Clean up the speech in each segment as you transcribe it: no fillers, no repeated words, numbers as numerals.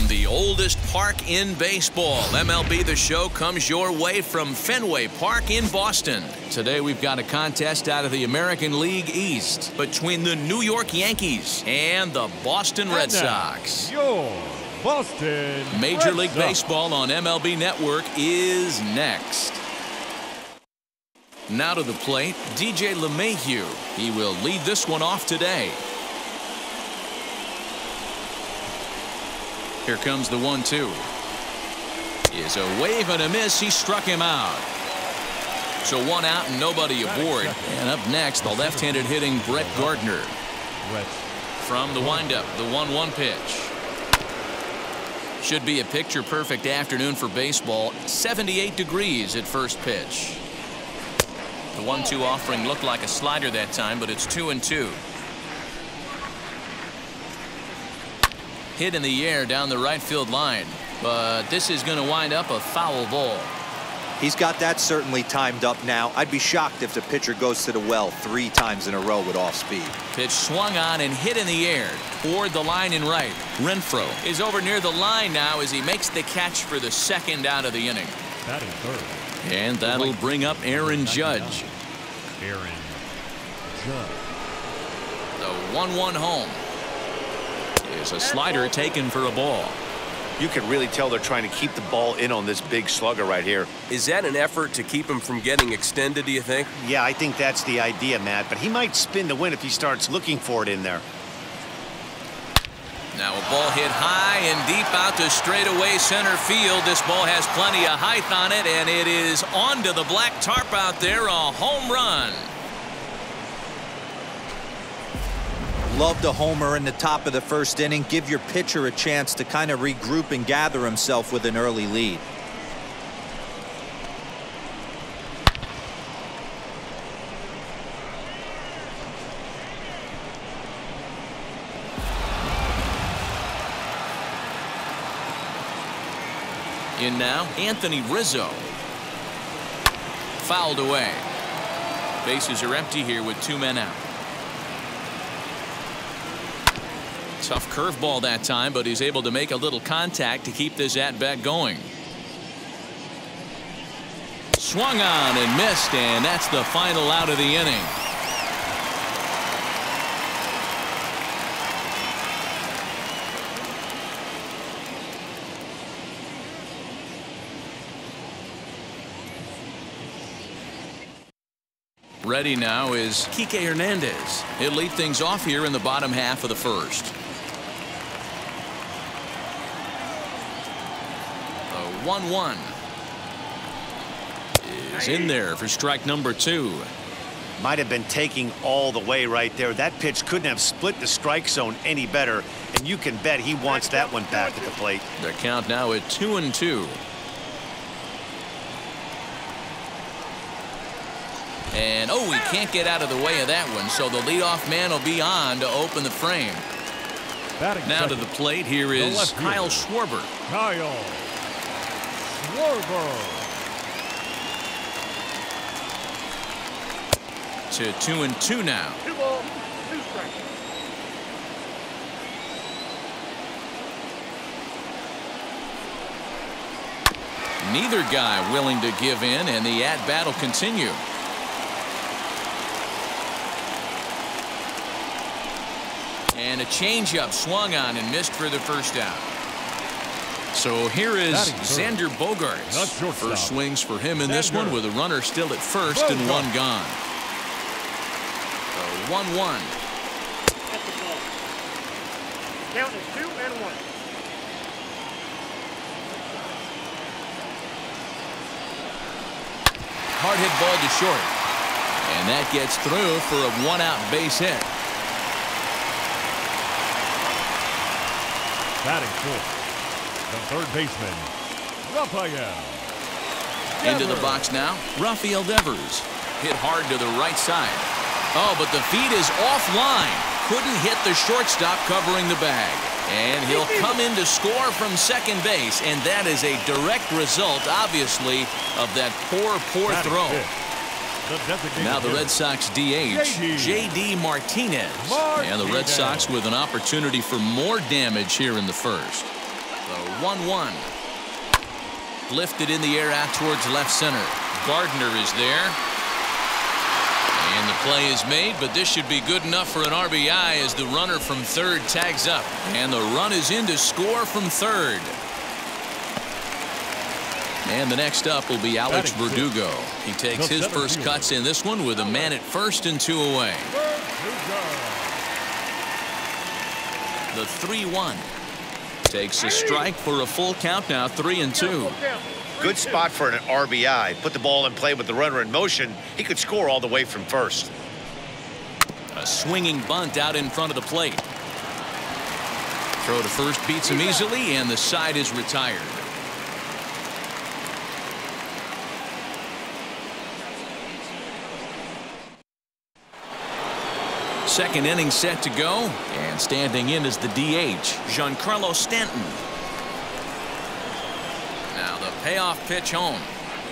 the oldest park in baseball. MLB The Show comes your way from Fenway Park in Boston. Today we've got a contest out of the American League East between the New York Yankees and the Boston Red Sox. Your Boston Major League Baseball on MLB Network is next. Now to the plate, DJ LeMahieu. He will lead this one off today. Here comes the 1-2. Is a wave and a miss. He struck him out. So one out and nobody aboard. And up next, the left-handed hitting Brett Gardner. From the windup, the 1-1 pitch. Should be a picture-perfect afternoon for baseball. 78 degrees at first pitch. The 1-2 offering looked like a slider that time, but it's 2-2. Hit in the air down the right field line, but this is going to wind up a foul ball. He's got that certainly timed up now. I'd be shocked if the pitcher goes to the well 3 times in a row with off speed. Pitch swung on and hit in the air toward the line in right. Renfroe is over near the line now as he makes the catch for the second out of the inning. That is third. And that'll bring up Aaron Judge. Aaron Judge. The 1-1 home. Is a slider taken for a ball. You can really tell they're trying to keep the ball in on this big slugger right here. Is that an effort to keep him from getting extended, do you think? Yeah, I think that's the idea, Matt, but he might spin to win if he starts looking for it in there. Now a ball hit high and deep out to straightaway center field. This ball has plenty of height on it, and it is onto the black tarp out there. A home run. Love the homer in the top of the first inning. Give your pitcher a chance to kind of regroup and gather himself with an early lead. In now, Anthony Rizzo. Fouled away. Bases are empty here with 2 men out. Tough curveball that time, but he's able to make a little contact to keep this at-bat going. Swung on and missed, and that's the final out of the inning. Ready now is Kike Hernandez. He'll lead things off here in the bottom half of the first. 1-1 is in there for strike number 2. Might have been taking all the way right there. That pitch couldn't have split the strike zone any better, and you can bet he wants that one back at the plate. The count now at 2-2. And oh, he can't get out of the way of that one, so the leadoff man will be on to open the frame. Now to the plate, here is Kyle Schwarber. Kyle Schwarber. To 2-2 now. 2 balls, 2 strikes. Neither guy willing to give in, and the at-bat will continue. And a changeup swung on and missed for the first out. So here is Xander Bogaerts. First swings for him in this one with a runner still at first and 1 gone. 1-1. At the ball. Count is 2-1. Hard hit ball to short. And that gets through for a 1-out base hit. Batting fourth, the third baseman, Rafael Into the box now, Rafael Devers. Hit hard to the right side. Oh, but the feed is offline. Couldn't hit the shortstop covering the bag. And he'll come in to score from second base. And that is a direct result, obviously, of that poor throw. Now the Red Sox DH, J.D. Martinez. And the Red Sox with an opportunity for more damage here in the first. The 1-1. Lifted in the air out towards left center. Gardner is there. And the play is made, but this should be good enough for an RBI as the runner from third tags up. And the run is in to score from third. And the next up will be Alex Verdugo. He takes his first cuts in this one with a man at first and 2 away. The 3-1. Takes a strike for a full count now, 3-2. Good spot for an RBI. Put the ball in play with the runner in motion. He could score all the way from first. A swinging bunt out in front of the plate. Throw to first beats him easily, and the side is retired. Second inning set to go, and standing in is the DH, Giancarlo Stanton. Now the payoff pitch home.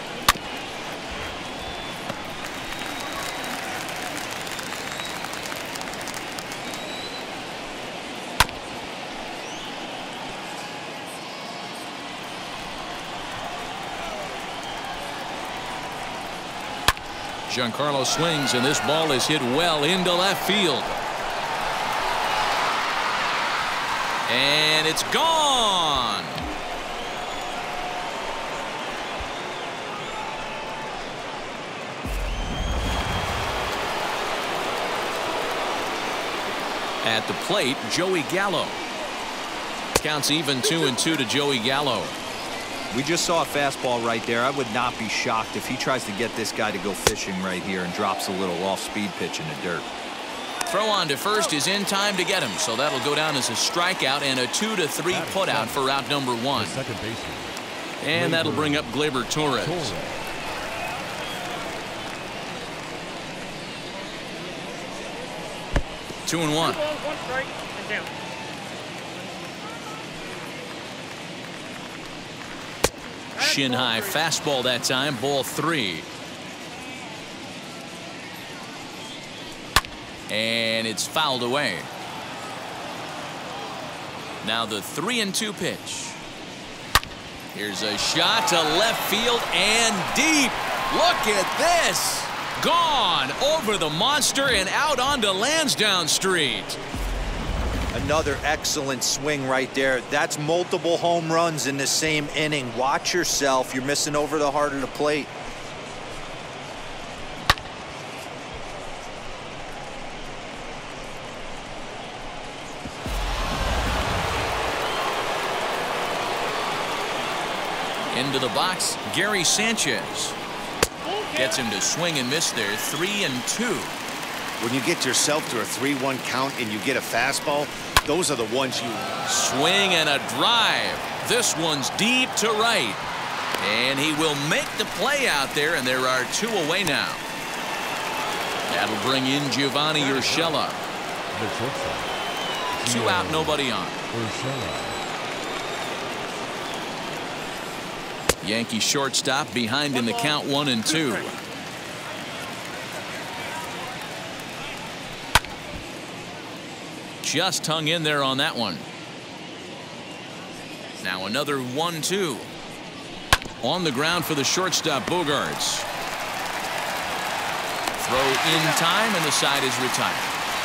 Giancarlo swings, and this ball is hit well into left field. And it's gone. At the plate, Joey Gallo. Counts even 2-2 to Joey Gallo. We just saw a fastball right there. I would not be shocked if he tries to get this guy to go fishing right here and drops a little off-speed pitch in the dirt. Throw on to first is in time to get him, so that'll go down as a strikeout and a 2-3 putout for out number 1. Second baseman. And that'll bring up Gleyber Torres. Two and one. 1 strike and down. Shin high fastball that time, ball 3. And it's fouled away. Now the 3-2 pitch. Here's a shot to left field and deep. Look at this. Gone over the monster and out onto Lansdowne Street. Another excellent swing right there. That's multiple home runs in the same inning. Watch yourself. You're missing over the heart of the plate. Into the box, Gary Sanchez. Gets him to swing and miss there, 3-2. When you get yourself to a 3-1 count and you get a fastball, those are the ones you... Swing and a drive. This one's deep to right. And he will make the play out there, and there are 2 away now. That'll bring in Giovanni Urshela. 2 out, nobody on. Yankee shortstop behind in the count, 1-2. Just hung in there on that one. Now another 1-2. On the ground for the shortstop, Bogarts. Throw in time, and the side is retired.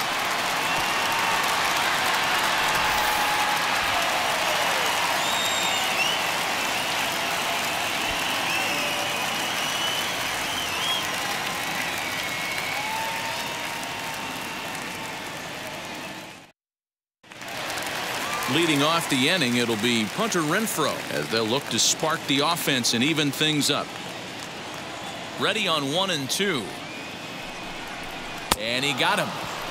Leading off the inning, it'll be Hunter Renfroe as they'll look to spark the offense and even things up. Ready on 1-2. And he got him.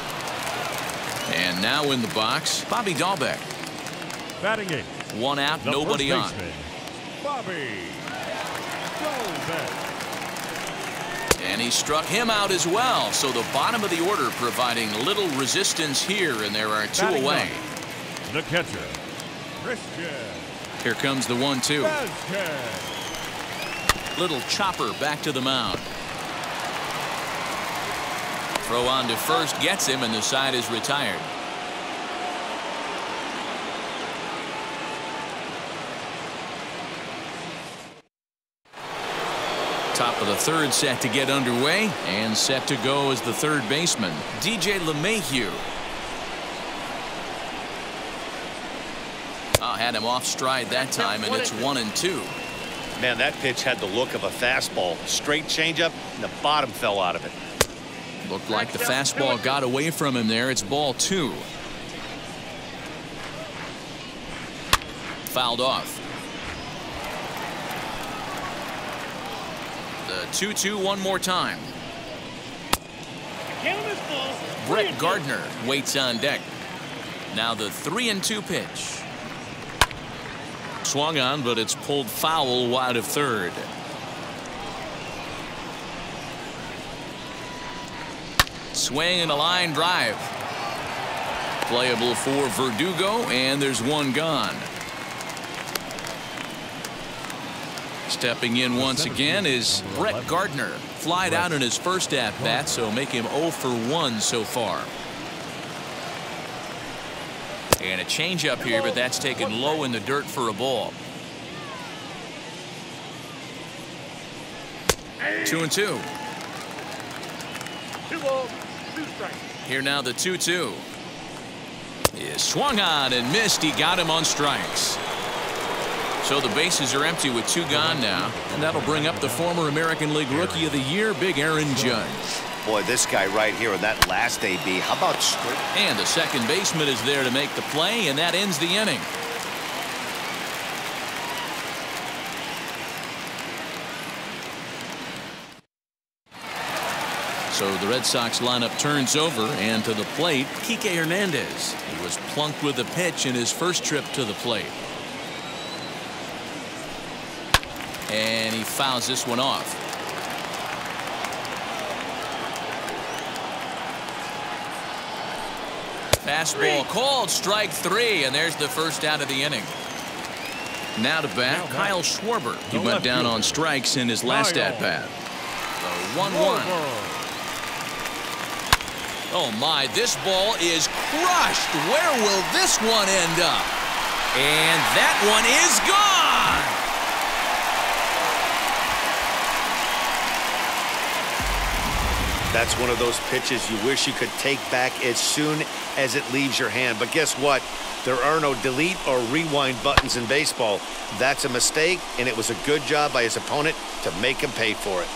And now in the box, Bobby Dahlbeck. Batting eighth. 1 out, nobody on. Bobby Dahlbeck. And he struck him out as well. So the bottom of the order providing little resistance here, and there are 2 Batting away. ninth. The catcher, Christian. Here comes the 1-2. Vasquez. Little chopper back to the mound. Throw on to first gets him, and the side is retired. Top of the third set to get underway, and set to go as the third baseman, DJ LeMahieu. Had him off stride that time, and it's 1-2. Man, that pitch had the look of a fastball. Straight changeup, and the bottom fell out of it. Looked like the fastball got away from him there. It's ball 2. Fouled off. The 2-2 one more time. Brett Gardner waits on deck. Now the 3-2 pitch. Swung on, but it's pulled foul wide of third. Swing and a line drive. Playable for Verdugo, and there's one gone. Stepping in once again is Brett Gardner. Flied out in his first at-bat, so make him 0 for 1 so far. And a changeup here, but that's taken low in the dirt for a ball. 2-2. 2 balls, 2 strikes. Here now the 2-2. Is swung on and missed. He got him on strikes. So the bases are empty with 2 gone now, and that'll bring up the former American League Rookie of the Year, Big Aaron Judge. Boy, this guy right here in that last AB, how about straight? And the second baseman is there to make the play, and that ends the inning. So the Red Sox lineup turns over, and to the plate, Kike Hernandez. He was plunked with a pitch in his first trip to the plate. And he fouls this one off. Fastball called, strike 3, and there's the first out of the inning. Now to bat, Kyle Schwarber. He went down on strikes in his last at-bat. The 1-1. Oh my, this ball is crushed. Where will this one end up? And that one is gone. That's one of those pitches you wish you could take back as soon as it leaves your hand. But guess what? There are no delete or rewind buttons in baseball. That's a mistake, and it was a good job by his opponent to make him pay for it.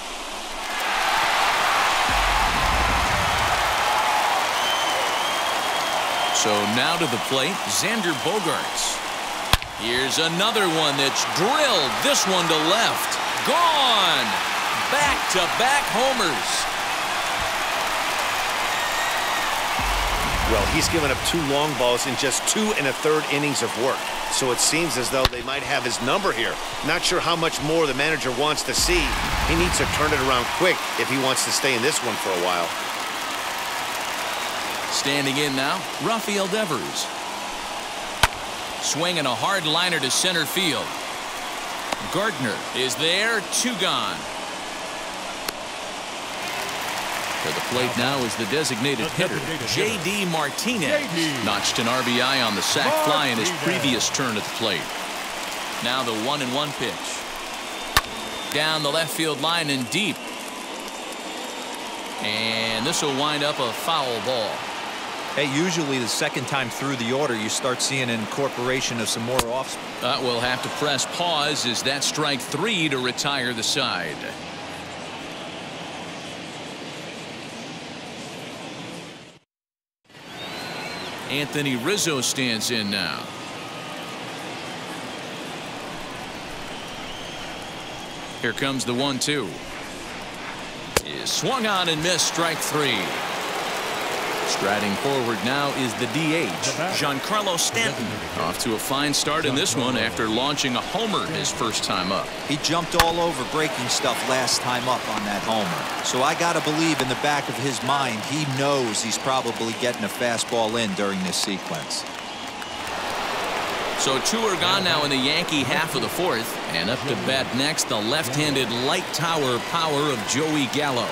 So now to the plate, Xander Bogaerts. Here's another one that's drilled. This one to left. Gone. Back-to-back homers. Well, he's given up 2 long balls in just 2 1/3 innings of work. So it seems as though they might have his number here. Not sure how much more the manager wants to see. He needs to turn it around quick if he wants to stay in this one for a while. Standing in now, Rafael Devers. Swinging a hard liner to center field. Gardner is there, 2 gone. To the plate now is the designated hitter, J.D. Martinez. Notched an RBI on the sac fly in his previous turn at the plate. Now the 1-1 pitch. Down the left field line and deep. And this will wind up a foul ball. Hey, usually the second time through the order, you start seeing an incorporation of some more offs. We'll have to press pause as that strike 3 to retire the side. Anthony Rizzo stands in now. Here comes the 1-2. Is swung on and missed, strike 3. Striding forward now is the DH, Giancarlo Stanton. Off to a fine start in this one after launching a homer his first time up. He jumped all over breaking stuff last time up on that homer. So I got to believe in the back of his mind, he knows he's probably getting a fastball in during this sequence. So 2 are gone now in the Yankee half of the 4th. And up to bat next, the left-handed light tower power of Joey Gallo.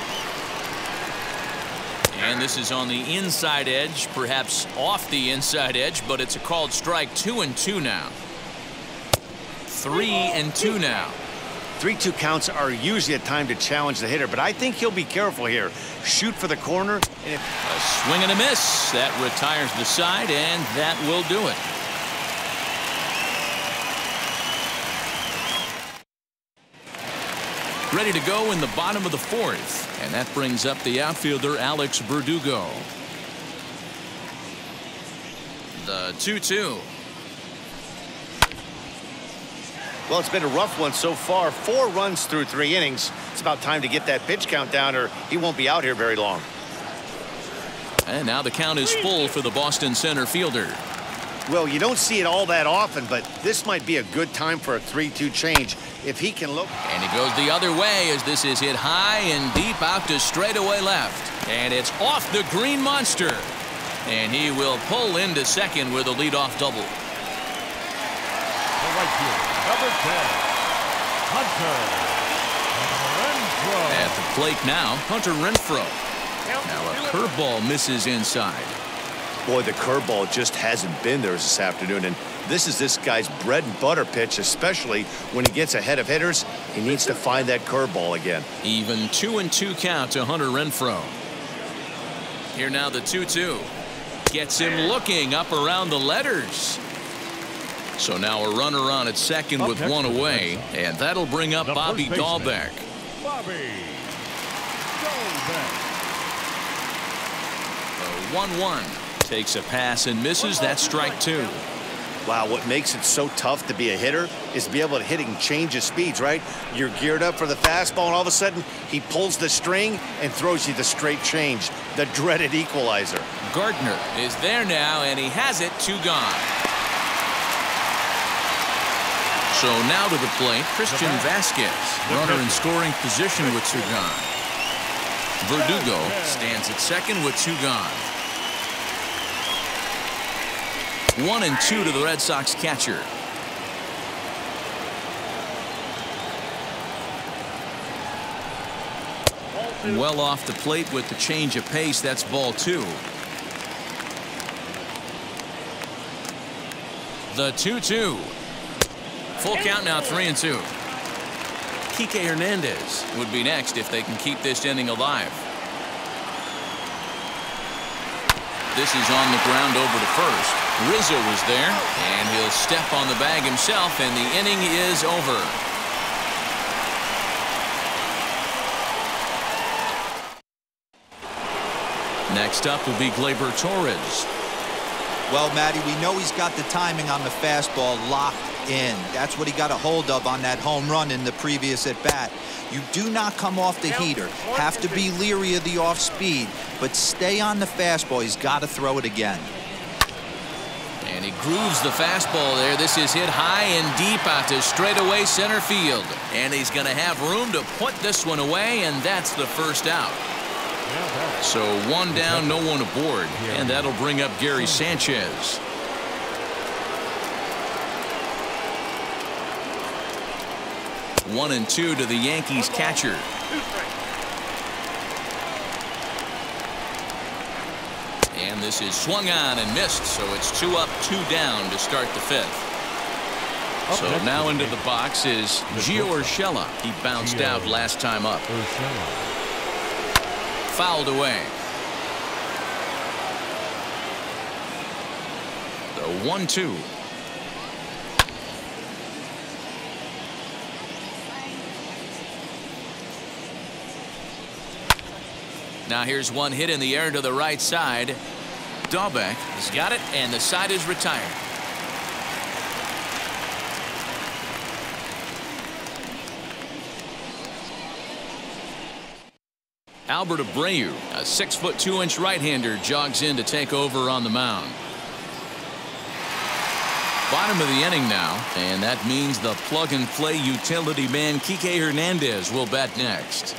And this is on the inside edge, perhaps off the inside edge, but it's a called strike. 2-2 now. 3-2 now. 3-2 counts are usually a time to challenge the hitter, but I think he'll be careful here. Shoot for the corner. And a swing and a miss. That retires the side, and that will do it. Ready to go in the bottom of the fourth, and that brings up the outfielder Alex Verdugo. The 2-2. Well, it's been a rough one so far. 4 runs through 3 innings. It's about time to get that pitch count down, or he won't be out here very long. And now the count is full for the Boston center fielder. Well, you don't see it all that often, but this might be a good time for a 3-2 change if he can look. And he goes the other way as this is hit high and deep out to straightaway left. And it's off the green monster. And he will pull into second with a leadoff double. The right fielder, number 10, Hunter Renfroe. At the plate now, Hunter Renfroe. Now a curveball misses inside. Boy, the curveball just hasn't been there this afternoon, and this is this guy's bread and butter pitch, especially when he gets ahead of hitters. He needs to find that curveball again. Even 2-2 count to Hunter Renfroe. Here now the 2-2. Gets him looking up around the letters. So now a runner on at second with one away, and that'll bring up Bobby Dalbec. Bobby Dalbec. The 1-1 takes a pass and misses. That's strike 2. Wow, what makes it so tough to be a hitter is to be able to hit and change his speeds, right? You're geared up for the fastball, and all of a sudden he pulls the string and throws you the straight change, the dreaded equalizer. Gardner is there now, and he has it. 2 gone. So now to the plate, Christian Vasquez, runner in scoring position with 2 gone. Verdugo stands at second with 2 gone. 1-2 to the Red Sox catcher. Well off the plate with the change of pace. That's ball 2. The 2-2. Full count now, 3-2. Kike Hernandez would be next if they can keep this inning alive. This is on the ground over to first. Rizzo is there, and he'll step on the bag himself, and the inning is over. Next up will be Gleyber Torres. Well, Matty, we know he's got the timing on the fastball locked in. That's what he got a hold of on that home run in the previous at-bat. You do not come off the heater. Have to be leery of the off-speed, but stay on the fastball. He's got to throw it again. And he grooves the fastball there. This is hit high and deep out to straightaway center field. And he's going to have room to put this one away, and that's the first out. So 1 down, no one aboard, and that'll bring up Gary Sanchez. One and 2 to the Yankees catcher. And this is swung on and missed, so it's 2 up, 2 down to start the 5th. So now into the box is Gio Urshela. He bounced out last time up. Fouled away. The 1-2. Now here's one hit in the air to the right side. Dalbec has got it, and the side is retired. Albert Abreu, a 6-foot 2-inch right-hander, jogs in to take over on the mound. Bottom of the inning now, and that means the plug-and-play utility man Kike Hernandez will bat next.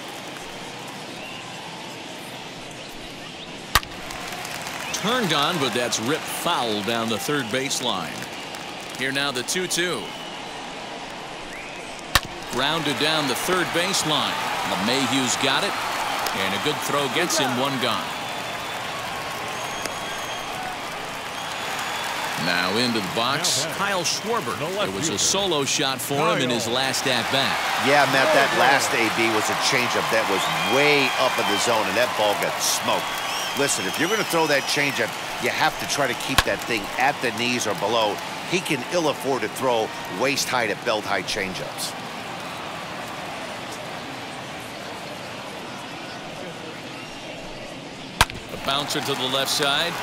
Turned on, but that's ripped foul down the third baseline. Here now the 2-2. Grounded down the third baseline. LeMahieu's got it, and a good throw gets him 1 gone. Now into the box, Kyle Schwarber. It was a solo shot for him in his last at-bat. Yeah, Matt, that last AB was a changeup that was way up in the zone, and that ball got smoked. Listen, if you're going to throw that changeup, you have to try to keep that thing at the knees or below. He can ill afford to throw waist-high to belt-high changeups. A bouncer to the left side.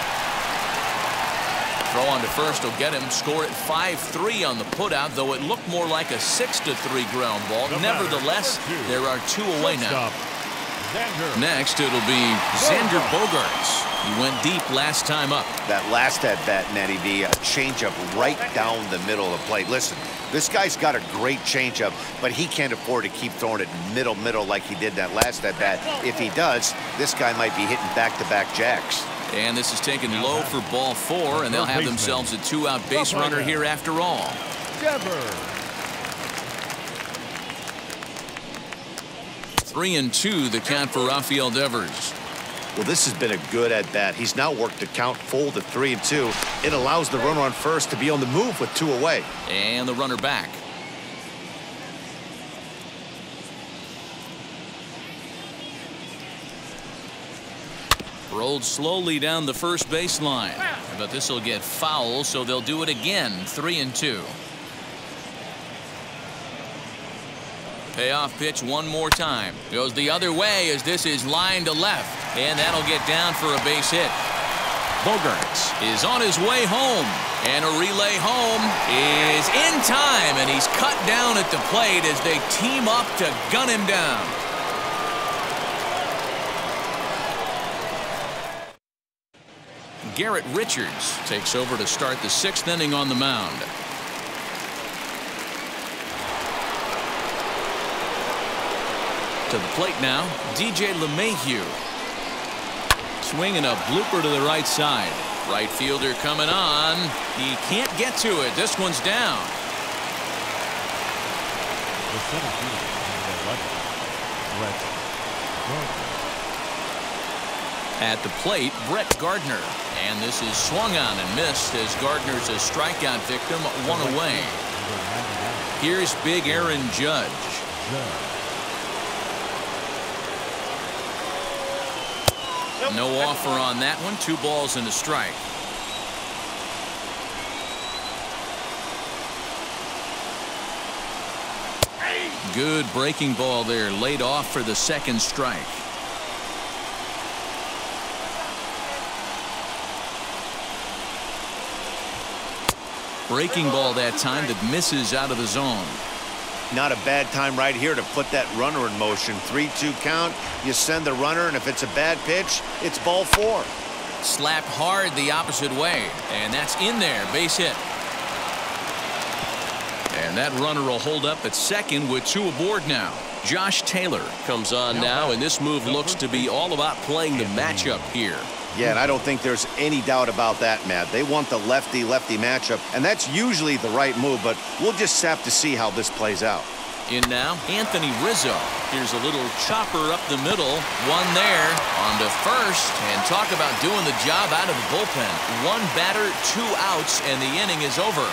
Throw on to first will get him. Score at 5-3 on the putout, though it looked more like a 6-3 ground ball. Nevertheless, there are 2 away now. Next, it'll be Xander Bogaerts. He went deep last time up. That last at-bat, Matty B, a changeup right down the middle of the plate. Listen, this guy's got a great changeup, but he can't afford to keep throwing it middle like he did that last at-bat. If he does, this guy might be hitting back-to-back jacks. And this is taken low for ball 4, and they'll have themselves a 2-out base runner here after all. 3-2 the count for Rafael Devers. Well, this has been a good at-bat. He's now worked the count full to 3-2. It allows the runner on first to be on the move with 2 away. And the runner back. Rolled slowly down the first baseline, but this will get foul, so they'll do it again. 3-2. Payoff pitch one more time. Goes the other way as this is lined to left, and that'll get down for a base hit. Bogaerts is on his way home, and a relay home is in time, and he's cut down at the plate as they team up to gun him down. Garrett Richards takes over to start the 6th inning on the mound. To the plate now, DJ LeMahieu. Swinging a blooper to the right side. Right fielder coming on. He can't get to it. This one's down. At the plate, Brett Gardner. And this is swung on and missed as Gardner's a strikeout victim, 1 away. Here's big Aaron Judge. No offer on that one. 2 balls and a strike. Good breaking ball there, laid off for the 2nd strike. Breaking ball that time that misses out of the zone. Not a bad time right here to put that runner in motion. 3-2 count. You send the runner, and if it's a bad pitch, it's ball 4. Slapped hard the opposite way, and that's in there. Base hit. And that runner will hold up at 2nd with 2 aboard now. Josh Taylor comes on now, and this move looks to be all about playing the matchup here. Yeah, and I don't think there's any doubt about that, Matt. They want the lefty-lefty matchup, and that's usually the right move, but we'll just have to see how this plays out. In now, Anthony Rizzo. Here's a little chopper up the middle. One there on to first, and talk about doing the job out of the bullpen. 1 batter, 2 outs, and the inning is over.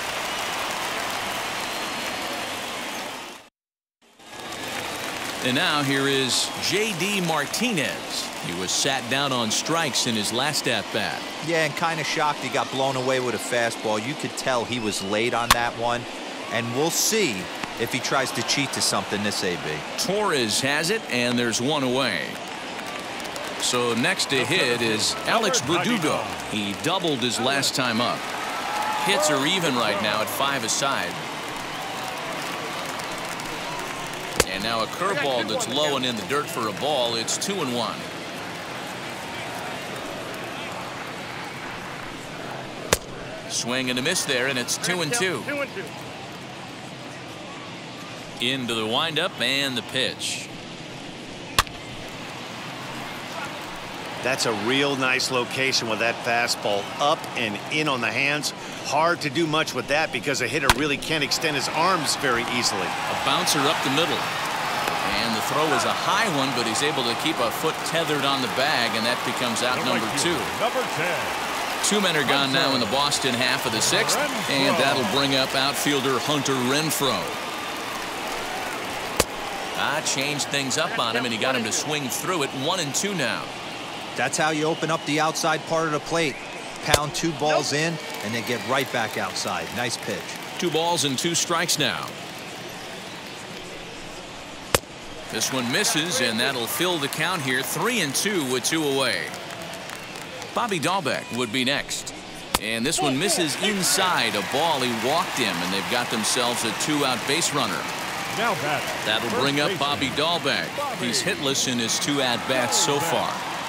And now here is J.D. Martinez. He was sat down on strikes in his last at-bat. Yeah, and kind of shocked he got blown away with a fastball. You could tell he was late on that one. And we'll see if he tries to cheat to something this AB. Torres has it, and there's 1 away. So next to hit is Alex Verdugo. He doubled his last time up. Hits are even right now at 5 aside. And now a curveball that's low and in the dirt for a ball. It's 2-1. Swing and a miss there, and it's 2-2. Into the windup and the pitch. That's a real nice location with that fastball up and in on the hands. Hard to do much with that because a hitter really can't extend his arms very easily. A bouncer up the middle. And the throw is a high one, but he's able to keep a foot tethered on the bag, and that becomes out number 2. Number 10. 2 men are gone now in the Boston half of the 6th, and that'll bring up outfielder Hunter Renfroe. Changed things up on him, and he got him to swing through it. 1-2 now. That's how you open up the outside part of the plate. Pound 2 balls in, and then get right back outside. Nice pitch. 2 balls and 2 strikes now. This one misses, and that'll fill the count here. 3-2 with 2 away. Bobby Dahlbeck would be next. And this one misses inside a ball. He walked him, and they've got themselves a 2-out base runner. Now batter. That'll bring up Bobby Dahlbeck. He's hitless in his 2 at-bats so far.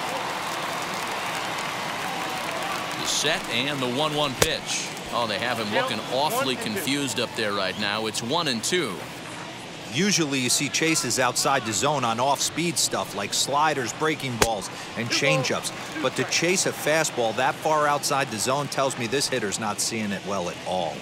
The set and the 1-1 pitch. Oh, they have him looking awfully confused up there right now. It's 1-2. Usually you see chases outside the zone on off-speed stuff like sliders, breaking balls, and changeups. But to chase a fastball that far outside the zone tells me this hitter's not seeing it well at all.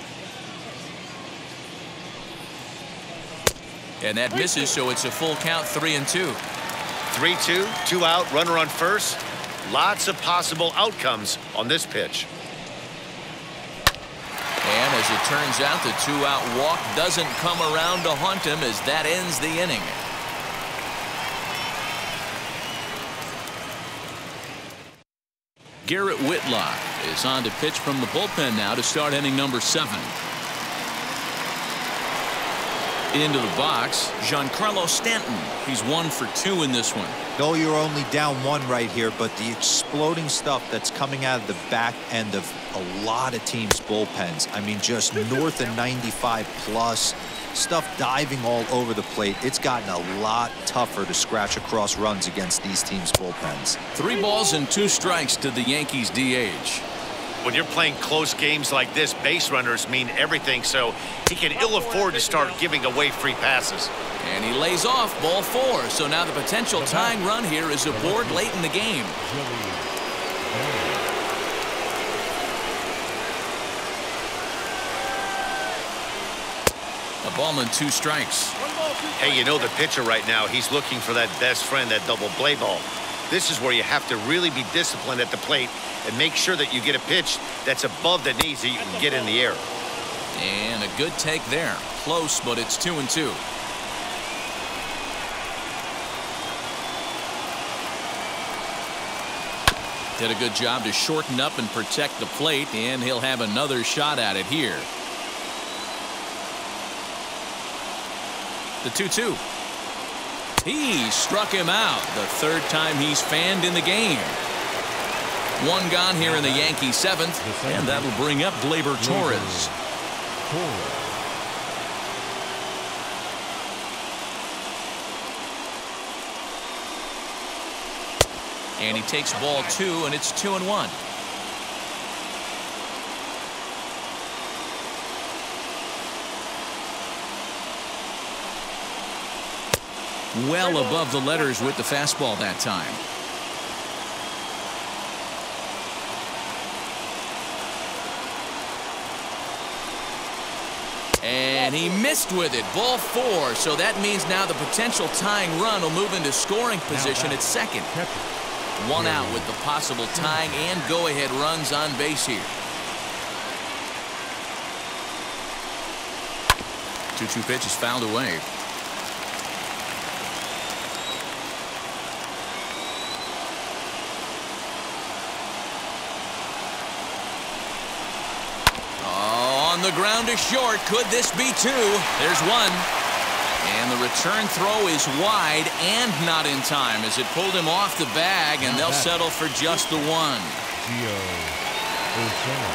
And that misses, so it's a full count. 3-2. 3-2, 2 out, runner on first. Lots of possible outcomes on this pitch. And as it turns out, the 2-out walk doesn't come around to haunt him as that ends the inning. Garrett Whitlock is on to pitch from the bullpen now to start inning number 7. Into the box, Giancarlo Stanton. He's 1 for 2 in this one. No, you're only down 1 right here, but the exploding stuff that's coming out of the back end of a lot of teams' bullpens. I mean, just north of 95 plus. Stuff diving all over the plate. It's gotten a lot tougher to scratch across runs against these teams' bullpens. 3 balls and 2 strikes to the Yankees DH. When you're playing close games like this, base runners mean everything, so he can ill afford to start giving away free passes. And he lays off ball 4, so now the potential tying run here is aboard late in the game. A ball and 2 strikes. Hey, you know the pitcher right now, he's looking for that best friend, that double play ball. This is where you have to really be disciplined at the plate and make sure that you get a pitch that's above the knees that you can get in the air. And a good take there. Close, but it's 2-2. Did a good job to shorten up and protect the plate, and he'll have another shot at it here. The 2-2. He struck him out. The 3rd time he's fanned in the game. 1 gone here in the Yankee 7th, and that'll bring up Gleyber Torres. And he takes ball 2, and it's 2-1. Well above the letters with the fastball that time. And he missed with it. Ball 4. So that means now the potential tying run will move into scoring position at second. 1 out with the possible tying and go-ahead runs on base here. 2-2 pitch is fouled away. On the ground to short. Could this be 2? There's 1. And the return throw is wide and not in time as it pulled him off the bag, and they'll settle for just the 1. Gio Urshela.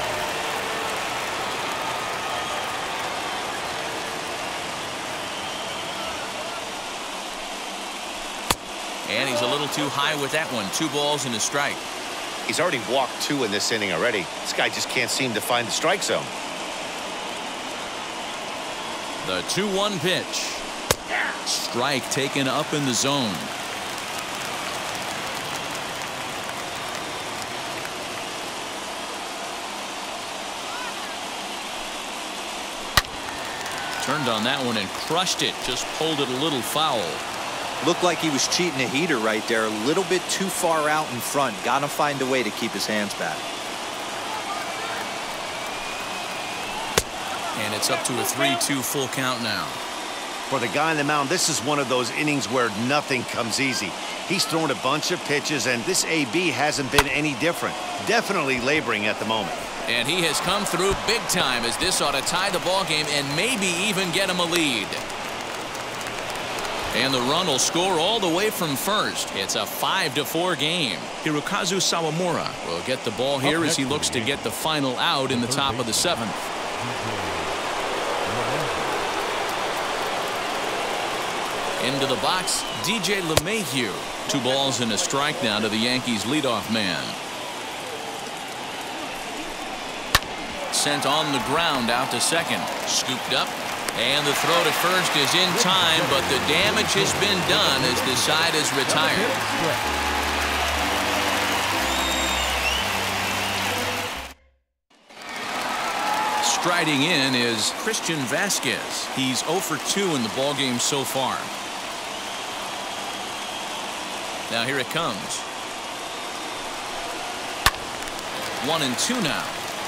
And he's a little too high with that one. 2 balls and a strike. He's already walked 2 in this inning already. This guy just can't seem to find the strike zone. The 2-1 pitch. Strike taken up in the zone. Turned on that one and crushed it. Just pulled it a little foul. Looked like he was cheating a heater right there. A little bit too far out in front. Got to find a way to keep his hands back. And it's up to a 3-2 full count now. For the guy on the mound, this is one of those innings where nothing comes easy. He's thrown a bunch of pitches, and this AB hasn't been any different. Definitely laboring at the moment. And he has come through big time, as this ought to tie the ball game and maybe even get him a lead. And the run will score all the way from first. It's a 5-4 game. Hirokazu Sawamura will get the ball here as he looks to get the final out in the top of the 7th. Into the box, DJ LeMahieu. 2 balls and a strike now to the Yankees leadoff man. Sent on the ground out to second. Scooped up. And the throw to first is in time, but the damage has been done as the side is retired. Striding in is Christian Vasquez. He's 0 for 2 in the ballgame so far. Now here it comes. 1-2 now.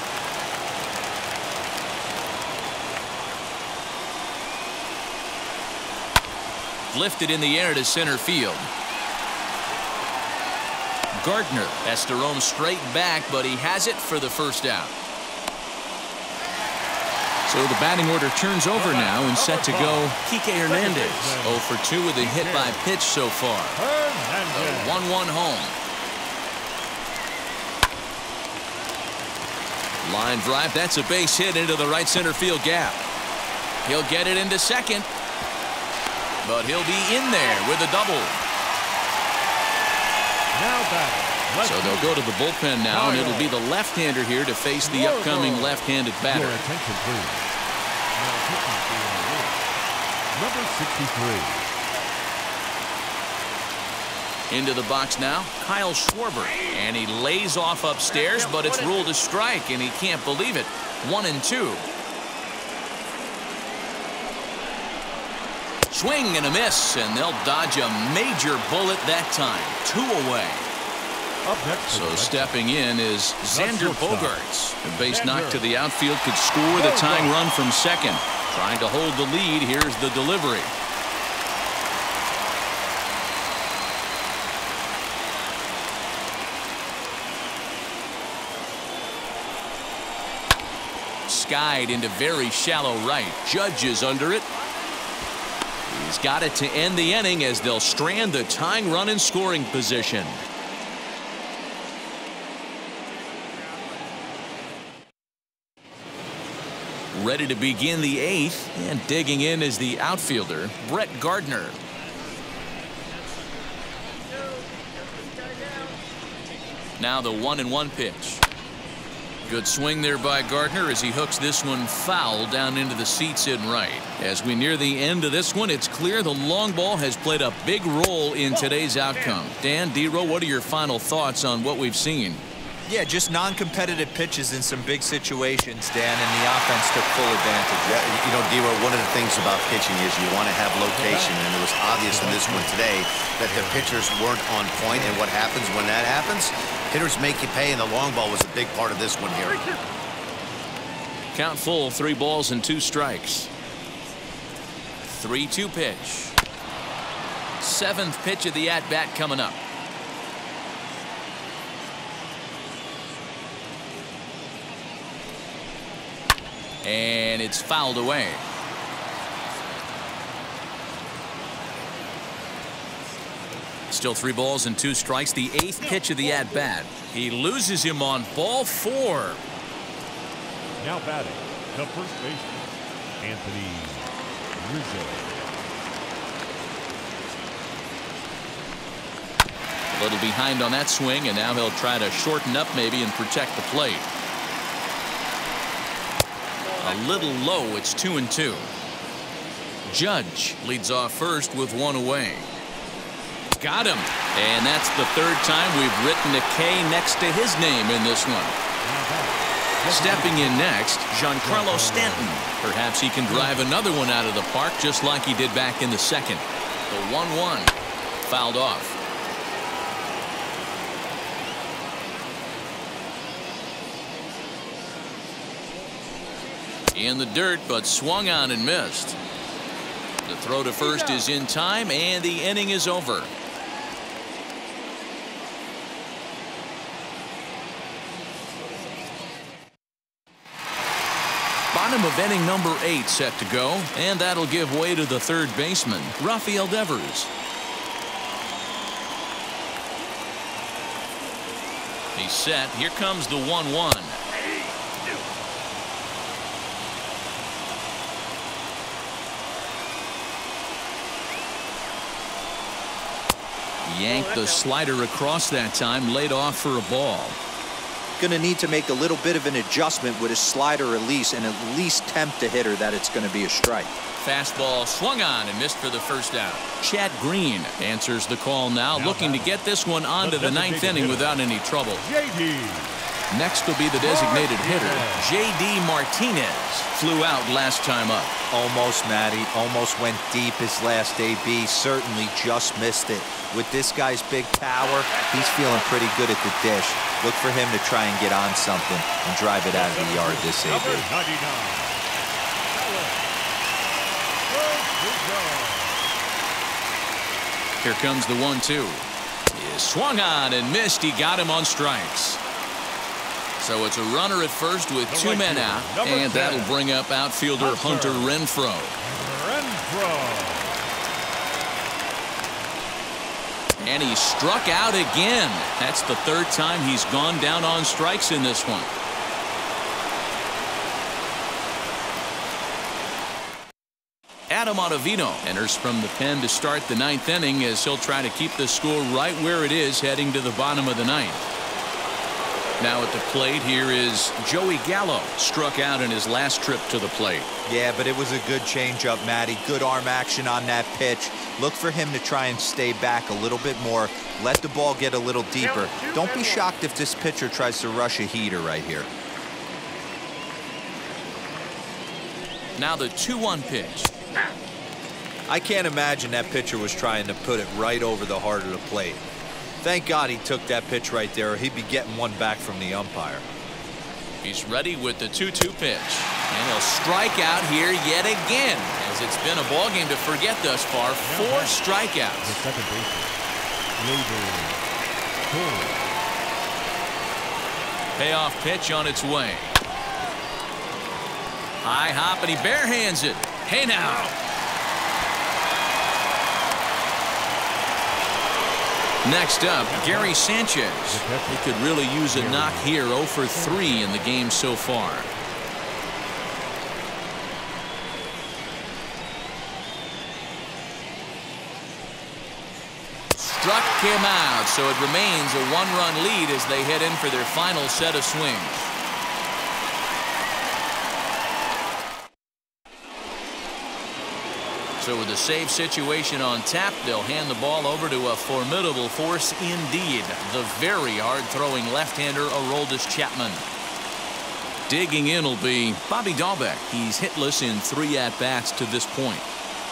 Lifted in the air to center field. Gardner has to roam straight back, but he has it for the first out. So the batting order turns over now and set to go Kike Hernandez. 0 for 2 with a hit by pitch so far. A 1-1 home. Line drive. That's a base hit into the right center field gap. He'll get it into second. But he'll be in there with a double. So they'll go to the bullpen now, and it'll be the left-hander here to face the upcoming left-handed batter. Your attention, please. Number 63. Into the box now, Kyle Schwarber. And he lays off upstairs, but it's ruled a strike, and he can't believe it. 1-2. Swing and a miss, and they'll dodge a major bullet that time. 2 away. So stepping in is Xander Bogaerts. The base knock to the outfield could score the tying run from second. Trying to hold the lead. Here's the delivery. Skied into very shallow right. Judge is under it. He's got it to end the inning as they'll strand the tying run in scoring position. Ready to begin the 8th, and digging in is the outfielder, Brett Gardner. Now the 1-1 pitch. Good swing there by Gardner as he hooks this one foul down into the seats in right. As we near the end of this one, it's clear the long ball has played a big role in today's outcome. Dan, Dero, what are your final thoughts on what we've seen? Yeah, just non-competitive pitches in some big situations, Dan, and the offense took full advantage. Yeah, you know, Dero, one of the things about pitching is you want to have location, and it was obvious in this one today that the pitchers weren't on point, and what happens when that happens? Hitters make you pay, and the long ball was a big part of this one here. Count full, 3 balls and 2 strikes. 3-2 pitch. 7th pitch of the at-bat coming up. And it's fouled away. Still 3 balls and 2 strikes. The 8th pitch of the at-bat. He loses him on ball 4. Now batting, the first baseman, Anthony Rizzo. A little behind on that swing, and now he'll try to shorten up maybe and protect the plate. A little low. It's 2-2. Judge leads off first with 1 away. Got him. And that's the 3rd time we've written a K next to his name in this one. Stepping in next, Giancarlo Stanton. Perhaps he can drive another one out of the park just like he did back in the 2nd. The 1-1 fouled off. In the dirt, but swung on and missed. The throw to first is in time, and the inning is over. Bottom of inning number 8 set to go, and that'll give way to the third baseman, Rafael Devers. He's set. Here comes the 1-1. Yanked the slider across that time, laid off for a ball. Going to need to make a little bit of an adjustment with his slider release and at least tempt the hitter that it's going to be a strike. Fastball swung on and missed for the first out. Chad Green answers the call now, looking to get this one onto the ninth inning without any trouble. J.D. Next will be the designated hitter, J.D. Martinez. Flew out last time up. Almost, Matty. Almost went deep his last AB. Certainly just missed it. With this guy's big power, he's feeling pretty good at the dish. Look for him to try and get on something and drive it out of the yard this AB. Number 99. Here comes the 1-2. He swung on and missed. He got him on strikes. So it's a runner at first with 2 men out, and that'll bring up outfielder Hunter Renfroe. And he struck out again. That's the third time he's gone down on strikes in this one. Adam Ottavino enters from the pen to start the ninth inning as he'll try to keep the score right where it is heading to the bottom of the ninth. Now at the plate here is Joey Gallo. Struck out in his last trip to the plate. Yeah, but it was a good changeup, Matty. Good arm action on that pitch. Look for him to try and stay back a little bit more. Let the ball get a little deeper. Don't be shocked if this pitcher tries to rush a heater right here. Now the 2-1 pitch. I can't imagine that pitcher was trying to put it right over the heart of the plate. Thank God he took that pitch right there, or he'd be getting one back from the umpire. He's ready with the 2-2 pitch. And he'll strike out here yet again, as it's been a ball game to forget thus far. 4 strikeouts. The second baseman, Payoff pitch on its way. High hop, and he barehands it. Hey now. Next up, Gary Sanchez. He could really use a knock here. 0 for 3 in the game so far. Struck him out, so it remains a 1-run lead as they head in for their final set of swings. So with a save situation on tap, they'll hand the ball over to a formidable force indeed. The very hard-throwing left-hander Aroldis Chapman. Digging in will be Bobby Dalbec. He's hitless in 3 at-bats to this point.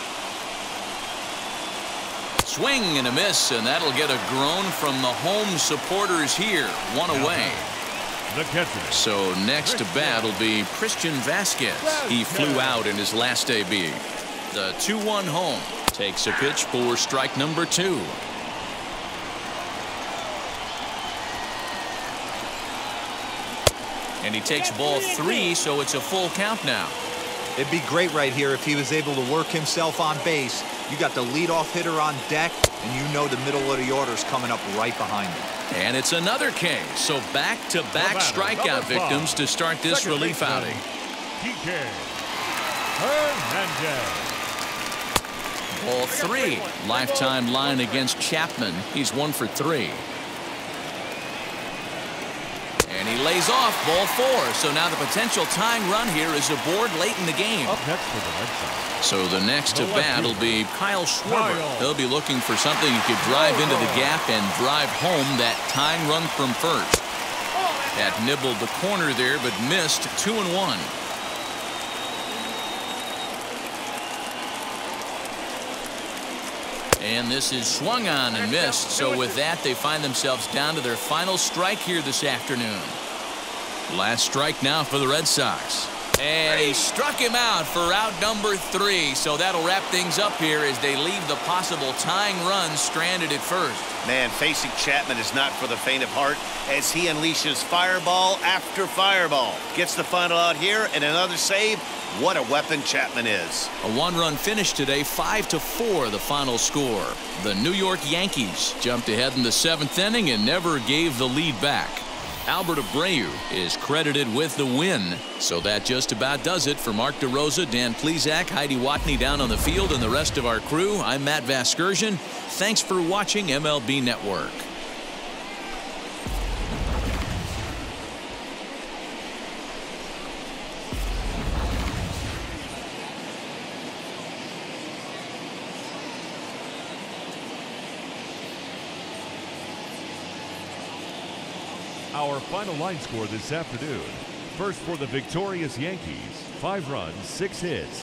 Swing and a miss, and that'll get a groan from the home supporters here. 1 away. the catcher. So next to bat will be Christian Vasquez. He flew out in his last AB. The 2-1 home takes a pitch for strike number 2. And he takes ball 3, so it's a full count now. It'd be great right here if he was able to work himself on base. You got the leadoff hitter on deck, and you know the middle of the order's coming up right behind him. And it's another K. So back-to-back strikeout victims to start this relief outing. Kike Hernandez. Ball 3. Lifetime line against Chapman. He's 1 for 3. And he lays off ball 4. So now the potential tying run here is aboard late in the game. Up next for the Red Sox. So the next to bat will be Kyle Schwarber. He'll be looking for something he could drive into the gap and drive home that tying run from first. That nibbled the corner there, but missed. 2-1. And this is swung on and missed. So with that, they find themselves down to their final strike here this afternoon. Last strike now for the Red Sox. And he struck him out for out number 3. So that'll wrap things up here as they leave the possible tying run stranded at first. Man, facing Chapman is not for the faint of heart as he unleashes fireball after fireball. Gets the final out here and another save. What a weapon Chapman is. A one-run finish today, 5-4 the final score. The New York Yankees jumped ahead in the 7th inning and never gave the lead back. Albert Abreu is credited with the win. So that just about does it for Mark DeRosa, Dan Plesac, Heidi Watney down on the field, and the rest of our crew. I'm Matt Vasgersian. Thanks for watching MLB Network. Our final line score this afternoon. First for the victorious Yankees, 5 runs, 6 hits,